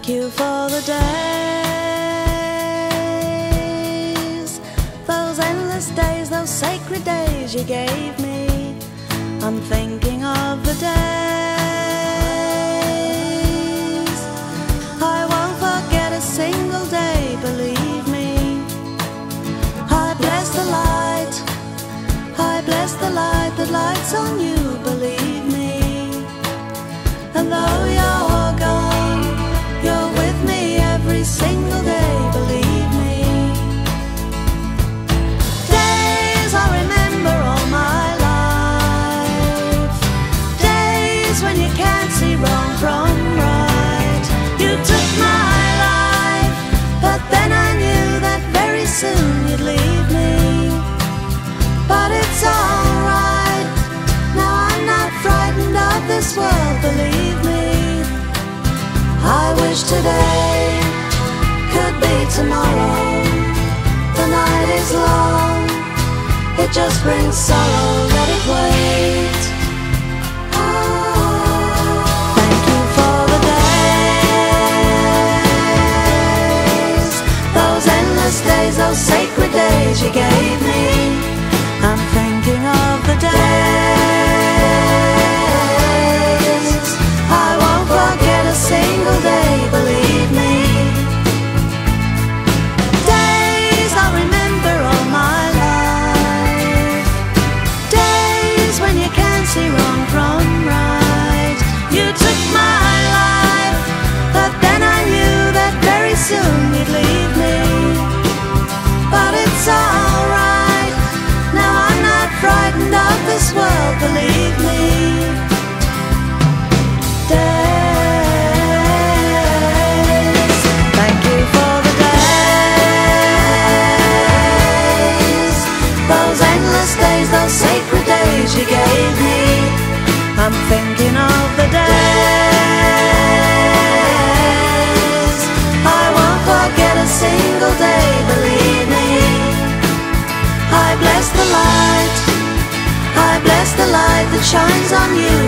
Thank you for the days, those endless days, those sacred days you gave me. I'm thinking of the days I won't forget a single day, believe me. I bless the light, I bless the light that lights on you, believe me. And though you're gone, you're with me every single day, believe me. Days I remember all my life, days when you can't see wrong from right. You took my life, but then I knew that very soon you'd leave me. But it's alright, now I'm not frightened of this world, believe me. I wish today could be tomorrow. The night is long, it just brings sorrow, let it wait. Thank you for the days, those endless days, those sacred days you gave me. I'm thinking of the days I won't forget a single day, believe me. Days I'll remember all my life, days when you can't see wrong from right. You took my life, but then I knew that very soon you'd leave me. But it's alright, now I'm not frightened of this world, believe me. Days, thank you for the days, those endless days, those sacred days you gave me. I'm thinking of the days I won't forget a single day, believe me. I bless the light, I bless the light that shines on you,